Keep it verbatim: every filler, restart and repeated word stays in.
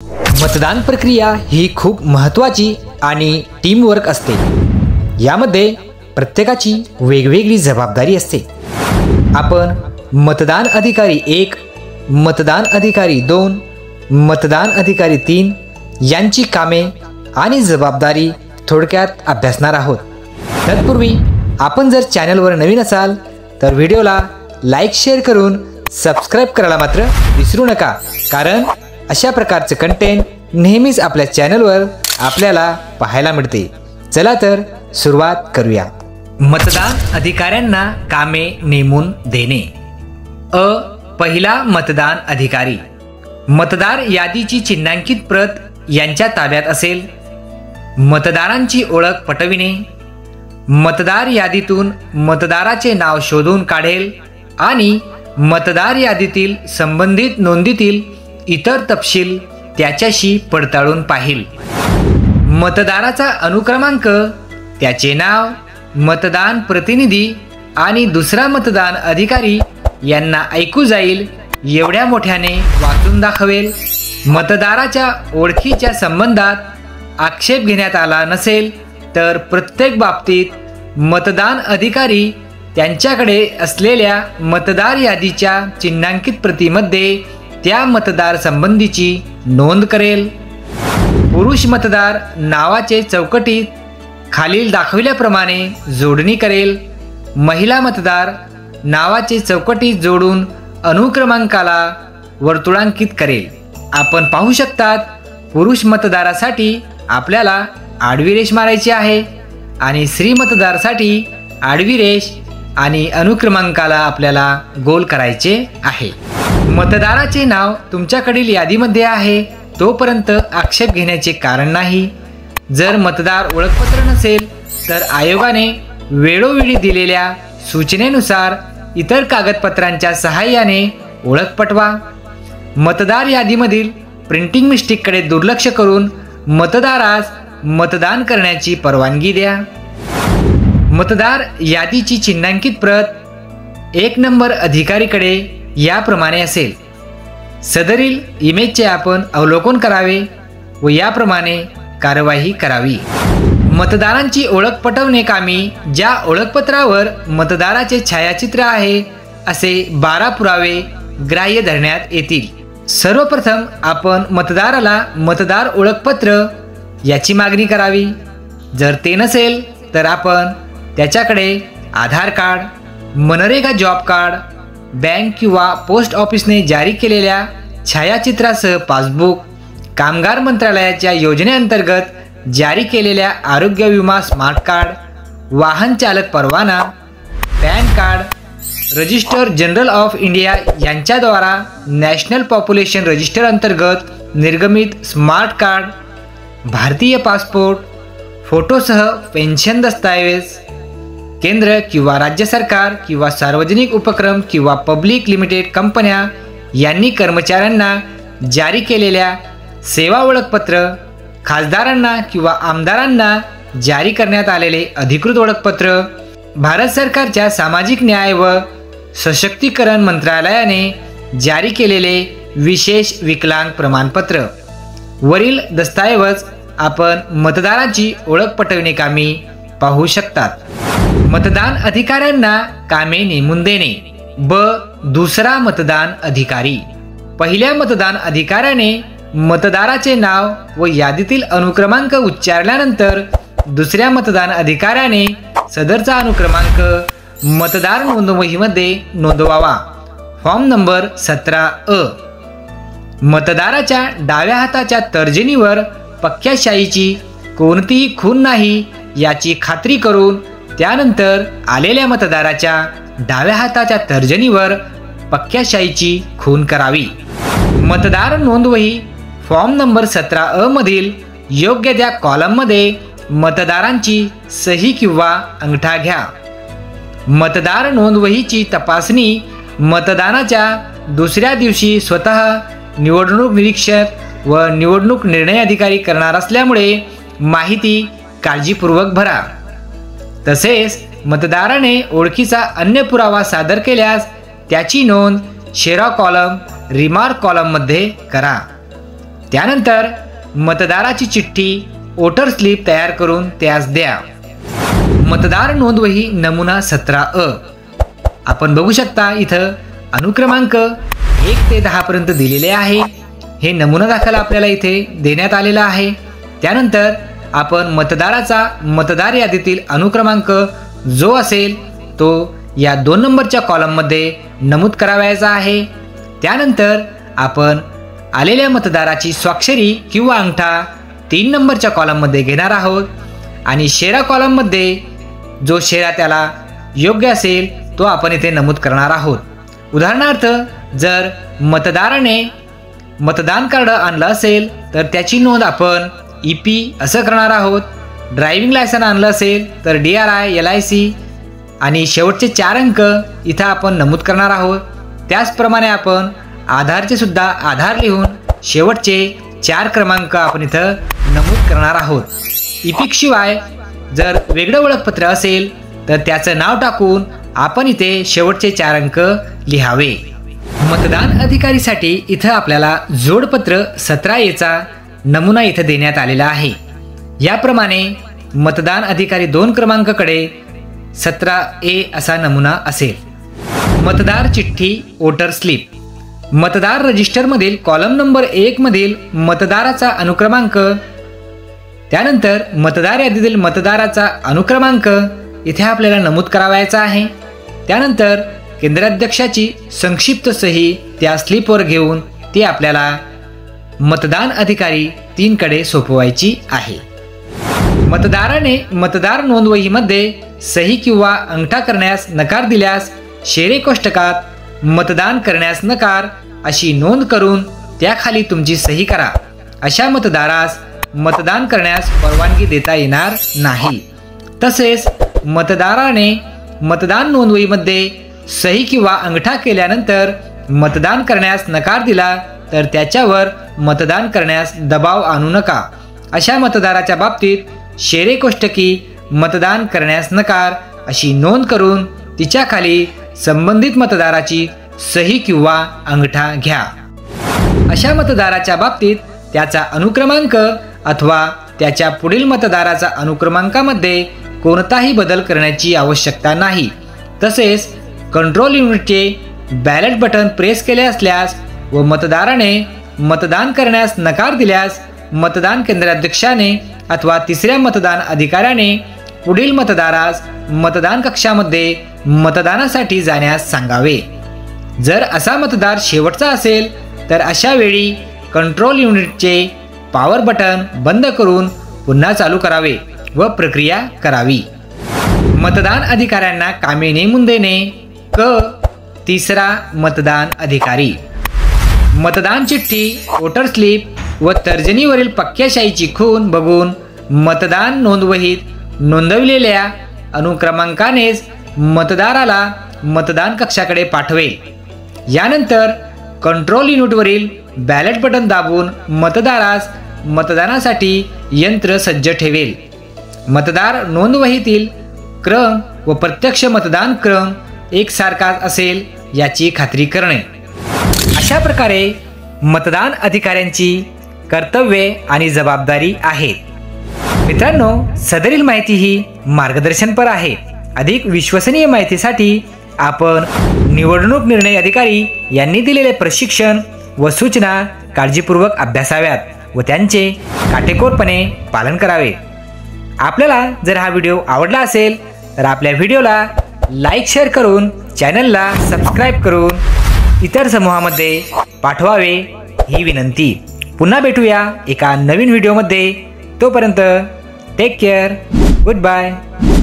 मतदान प्रक्रिया ही खूप महत्त्वाची आणि टीमवर्क असते। यामध्ये प्रत्येकाची वेगवेगळी जबाबदारी असते। आपण मतदान अधिकारी एक, मतदान अधिकारी दोन, मतदान अधिकारी तीन यांची कामे आणि जबाबदारी थोडक्यात अभ्यासणार आहोत। तत्पूर्वी आपण जर चॅनलवर नवीन असाल तर व्हिडिओला लाईक शेअर करून सबस्क्राईब करायला मात्र विसरू नका, कारण अशा प्रकारचे कंटेंट नेहमीच आपल्या चॅनलवर आपल्याला पाहायला मिळते। चला तर सुरुवात करूया। मतदान अधिकाऱ्यांना कामे नेमून देणे। अ पहिला मतदान अधिकारी मतदार यादीची चिन्हांकित प्रत यांच्या ताब्यात असेल। मतदारांची ओळख पटविणे, मतदार यादीतून मतदाराचे नाव शोधून काढेल आणि मतदार यादीतील संबंधित नोंदीतील इतर तपशील त्याच्याशी पडताळून पाहिल। मतदाराचा अनुक्रमांक, त्याचे नाव, मतदान प्रतिनिधी आणि दुसरा मतदान अधिकारी यांना ऐकू जाईल एवढ्या मोठ्याने वाचून दाखवेल। मतदाराच्या ओळखीच्या संबंधात आक्षेप घेण्यात आला नसेल तर प्रत्येक बाबतीत मतदान अधिकारी त्यांच्याकडे असलेल्या मतदार यादीच्या चिन्हांकित प्रतीमध्ये त्या मतदार संबंधीची नोंद करेल। पुरुष मतदार नावाचे चौकटीत खालील दाखविल्याप्रमाणे जोडणी करेल। महिला मतदार नावाचे चौकटीत जोडून अनुक्रमांकाला वर्तुळांकित करेल। आपण पाहू शकतात, पुरुष मतदारासाठी आपल्याला आडवी रेष मारायची आहे आणि स्त्री मतदारासाठी आडवी रेष आणि अनुक्रमांकाला आपल्याला गोल करायचे आहे। मतदाराचे नाव तुमच्याकडील यादीमध्ये आहे तोपर्यंत आक्षेप घेण्याचे कारण नाही। जर मतदार ओळखपत्र नसेल तर आयोगाने वेळोवेळी दिलेल्या सूचनेनुसार इतर कागदपत्रांच्या सहाय्याने ओळख पटवा। मतदार यादीमधील प्रिंटिंग मिस्टेककडे दुर्लक्ष करून मतदारास मतदान करण्याची परवानगी द्या। मतदार यादीची चिन्हांकित प्रत एक नंबर अधिकारीकडे याप्रमाणे असेल। सदरील इमेजचे आपण अवलोकन करावे व याप्रमाणे कार्यवाही करावी। मतदारांची ओळख पटवणे कामी ज्या ओळखपत्रावर मतदाराचे छायाचित्र आहे असे बारा पुरावे ग्राह्य धरण्यात येतील। सर्वप्रथम आपण मतदाराला मतदार ओळखपत्र याची मागणी करावी। जर ते नसेल तर आपण त्याच्याकडे Aadhaar card, MNREGA job card, bank किंवा पोस्ट ऑफिसने जारी केलेल्या छायाचित्रासह पासबुक, कामगार मंत्रालयाच्या योजनेअंतर्गत जारी केलेल्या आरोग्य विमा स्मार्ट कार्ड, वाहन चालक परवाना, PAN card, register general of India यांच्याद्वारा नॅशनल पॉप्युलेशन रजिस्टर अंतर्गत निर्गमित स्मार्ट कार्ड, भारतीय पासपोर्ट, फोटोसह पेन्शन दस्तऐवज, केंद्र किंवा राज्य सरकार किंवा सार्वजनिक उपक्रम किंवा पब्लिक लिमिटेड कंपन्या यांनी कर्मचाऱ्यांना जारी केलेल्या सेवा ओळखपत्र, खासदारांना किंवा आमदारांना जारी करण्यात आलेले अधिकृत ओळखपत्र, भारत सरकारच्या सामाजिक न्याय व सशक्तीकरण मंत्रालयाने जारी केलेले विशेष विकलांग प्रमाणपत्र। वरील दस्तऐवज आपण मतदाराची ओळख पटवणे कामी पाहू शकतात। मतदान अधिकाऱ्यांना कामे नेमून देणे। ब दुसरा मतदान अधिकारी पहिल्या मतदान अधिकाऱ्याने मतदाराचे नाव व यादीतील अनुक्रमांक उच्चारल्यानंतर दुसऱ्या मतदान अधिकाऱ्याने सदरचा अनुक्रमांक मतदार नोंदवहीमध्ये नोंदवावा। फॉर्म नंबर सतरा अ मतदाराच्या डाव्या हाताच्या तर्जनीवर पक्क्या शाईची कोणतीही खून नाही याची खात्री करून त्यानंतर आलेल्या मतदाराच्या डाव्या हाताच्या तर्जनीवर पक्क्या शाईची खून करावी। मतदार नोंदवही फॉर्म नंबर सतरा अ मधील योग्य त्या कॉलममध्ये मतदारांची सही किंवा अंगठा घ्या। मतदार नोंदवहीची तपासणी मतदानाच्या दुसऱ्या दिवशी स्वतः निवडणूक निरीक्षक व निवडणूक निर्णय अधिकारी करणार असल्यामुळे माहिती काळजीपूर्वक भरा। तसेच मतदाराने ओळखीचा अन्य पुरावा सादर केल्यास त्याची नोंद शेरा कॉलम रिमार्क कॉलममध्ये करा। त्यानंतर मतदाराची चिठ्ठी वोटर स्लिप तयार करून त्यास द्या। मतदार नोंदवही नमुना सतरा अ आपण बघू शकता इथं अनुक्रमांक एक ते दहा पर्यंत दिलेले आहे। हे नमुना दाखल आपल्याला इथे देण्यात आलेला आहे। त्यानंतर आपण मतदाराचा मतदार यादीतील अनुक्रमांक जो असेल तो या दोन नंबरच्या कॉलममध्ये नमूद करावयाचा आहे। त्यानंतर आपण आलेल्या मतदाराची स्वाक्षरी किंवा अंगठा तीन नंबरच्या कॉलममध्ये घेणार आहोत आणि शेरा कॉलममध्ये जो शेरा त्याला योग्य असेल तो आपण इथे नमूद करणार आहोत। उदाहरणार्थ जर मतदाराने मतदान कार्ड आणलं असेल तर त्याची नोंद आपण ई पी असं करणार आहोत। ड्रायव्हिंग लायसन आणलं असेल तर D R I L I C आणि शेवटचे चार अंक इथं आपण नमूद करणार आहोत। त्याचप्रमाणे आपण आधारचे सुद्धा आधार लिहून शेवटचे चार क्रमांक आपण इथं नमूद करणार आहोत। ई पी शिवाय जर वेगळं ओळखपत्र असेल तर त्याचं नाव टाकून आपण इथे शेवटचे चार अंक लिहावे। मतदान अधिकारीसाठी इथं आपल्याला जोडपत्र सतरा एचा नमुना इथं देण्यात आलेला आहे। याप्रमाणे मतदान अधिकारी दोन क्रमांकाकडे सतरा ए असा नमुना असेल। मतदार चिठ्ठी वोटर स्लिप मतदार रजिस्टरमधील कॉलम नंबर एक मधील मतदाराचा अनुक्रमांक, त्यानंतर मतदार यादीतील मतदाराचा अनुक्रमांक इथे आपल्याला नमूद करावायचा आहे। त्यानंतर केंद्राध्यक्षाची संक्षिप्त सही त्या स्लिपवर घेऊन ती आपल्याला मतदान अधिकारी तीन कडे सोपवायची आहे। मतदाराने मतदार नोंदवहीमध्ये सही किंवा अंगठा करण्यास नकार दिल्यास शेरे कोष्टकात मतदान करण्यास नकार अशी नोंद करून त्याखाली तुमची सही करा। अशा मतदारास मतदान करण्यास परवानगी देता येणार नाही। तसेच मतदाराने मतदान नोंदवहीमध्ये सही किंवा अंगठा केल्यानंतर मतदान करण्यास नकार दिला तर त्याच्यावर मतदान करण्यास दबाव आणू नका। अशा मतदाराच्या बाबतीत शेरे कोष्टकी मतदान करण्यास नकार अशी नोंद करून तिच्याखाली संबंधित मतदाराची सही किंवा अंगठा घ्या। अशा मतदाराच्या बाबतीत त्याचा अनुक्रमांक अथवा त्याच्या पुढील मतदाराचा अनुक्रमांकामध्ये कोणताही बदल करण्याची आवश्यकता नाही। तसेच कंट्रोल युनिटचे बॅलेट बटन प्रेस केले असल्यास व मतदाराने मतदान करण्यास नकार दिल्यास मतदान केंद्राध्यक्षाने अथवा तिसऱ्या मतदान अधिकाऱ्याने पुढील मतदारास मतदान कक्षामध्ये मतदानासाठी जाण्यास सांगावे। जर असा मतदार शेवटचा असेल तर अशा वेळी कंट्रोल युनिटचे पॉवर बटन बंद करून पुन्हा चालू करावे व प्रक्रिया करावी। मतदान अधिकाऱ्यांना कामे नेमून देणे। क तिसरा मतदान अधिकारी मतदान चिठ्ठी वोटर स्लिप व तर्जनीवरील पक्क्या शाईची खूण बघून मतदान नोंदवहीत नोंदवलेल्या अनुक्रमांकानेच मतदाराला मतदान कक्षाकडे पाठवेल। यानंतर कंट्रोल युनिटवरील बॅलेट बटन दाबून मतदारास मतदानासाठी यंत्र सज्ज ठेवेल। मतदार नोंदवहीतील क्रम व प्रत्यक्ष मतदान क्रम एकसारखाच असेल याची खात्री करणे। अशा प्रकारे मतदान अधिकाऱ्यांची कर्तव्ये आणि जबाबदारी आहेत। मित्रांनो, सदरील माहिती ही मार्गदर्शनपर आहे। अधिक विश्वसनीय माहितीसाठी आपण निवडणूक निर्णय अधिकारी यांनी दिलेले प्रशिक्षण व सूचना काळजीपूर्वक अभ्यासाव्यात व त्यांचे काटेकोरपणे पालन करावे। आपल्याला जर हा व्हिडिओ आवडला असेल तर आपल्या व्हिडिओला लाईक शेअर करून चॅनलला सबस्क्राईब करून इतर समूहामध्ये पाठवावे ही विनंती। पुन्हा भेटूया एका नवीन व्हिडिओमध्ये। तोपर्यंत टेक केअर, गुड बाय।